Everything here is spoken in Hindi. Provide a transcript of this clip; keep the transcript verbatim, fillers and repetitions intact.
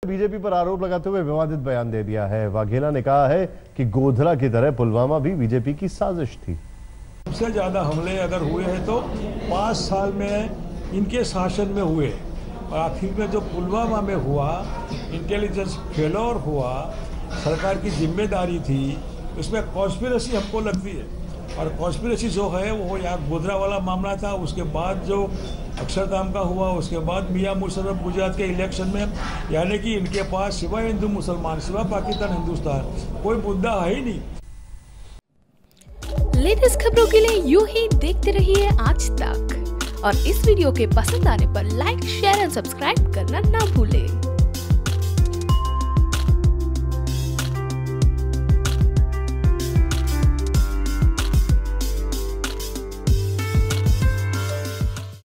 बीजेपी पर आरोप लगाते हुए विवादित बयान दे दिया है। वाघेला ने कहा है कि गोधरा की तरह पुलवामा भी बीजेपी की साजिश थी। सबसे ज्यादा हमले अगर हुए हैं तो पाँच साल में इनके शासन में हुए, और आखिर में जो पुलवामा में हुआ, इंटेलिजेंस फेलोर हुआ, सरकार की जिम्मेदारी थी, उसमें कॉन्स्पिरेसी हमको लगती है। और कॉन्स्पिरेसी जो है वो यहाँ गोधरा वाला मामला था, उसके बाद जो अक्षरधाम का हुआ, उसके बाद मियां मुशर्रफ गुजरात के इलेक्शन में, यानी कि इनके पास सिवाय हिंदू मुसलमान, सिवाय पाकिस्तान हिंदुस्तान कोई मुद्दा है ही नहीं। लेटेस्ट खबरों के लिए यूं ही देखते रहिए आज तक, और इस वीडियो के पसंद आने पर लाइक, शेयर एंड सब्सक्राइब करना ना भूलें।